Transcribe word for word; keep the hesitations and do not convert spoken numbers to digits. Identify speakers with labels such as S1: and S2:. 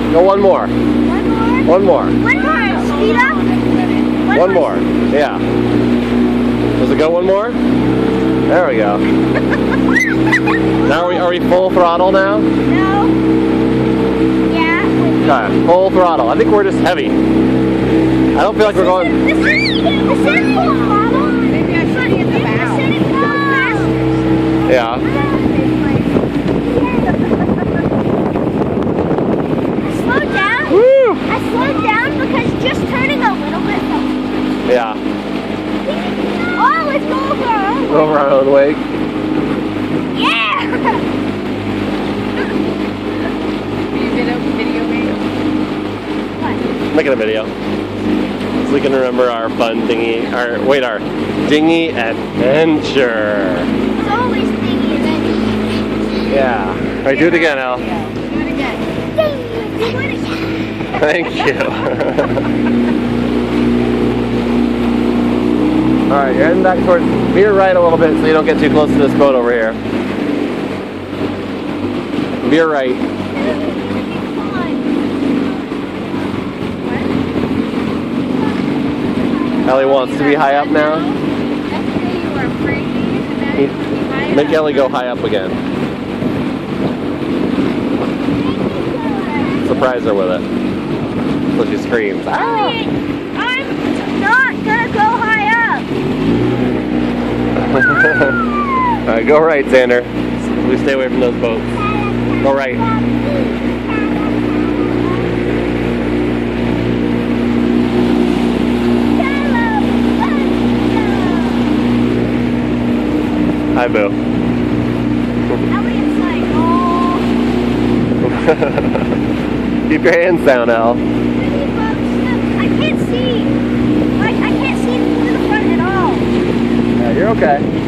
S1: Go one more.
S2: One more?
S1: One more.
S2: One more. Speed up. One,
S1: One more. Yeah. Does it go one more? There we go. Now are we, are we full throttle now?
S2: No. Yeah.
S1: Okay, full throttle. I think we're just heavy. I don't feel like we're going...
S2: This is, this is full throttle. Maybe I should hit the bow.
S1: Yeah.
S2: I slowed down.
S1: Woo!
S2: I slowed down because just turning a little bit felt.
S1: Yeah.
S2: Oh, let's go over our own.
S1: Over our own wake.
S2: Yeah!
S3: Will you get a video made?
S2: What?
S1: Making a video. So we can remember our fun dinghy, our, wait, our dinghy adventure.
S2: It's always thinking adventure.
S1: Yeah. All right, do it again, Al.
S3: Yeah. Do it again.
S2: Do it again.
S1: Thank you. All right, you're heading back towards, veer right a little bit so you don't get too close to this boat over here. Veer right. Ellie wants to be high up now.
S3: Yesterday you were afraid and now you can be high
S1: Make
S3: up.
S1: Ellie go high up again. Surprise her with it. So she screams. Ah!
S2: Elliot, I'm not gonna go high up.
S1: All right, go right, Xander. We stay away from those boats. Go right. Hi, Boo.
S2: Elliot's like, oh.
S1: Keep your hands down, Al.
S2: I can't see. Like, I can't see through the front at all.
S1: Yeah, you're okay.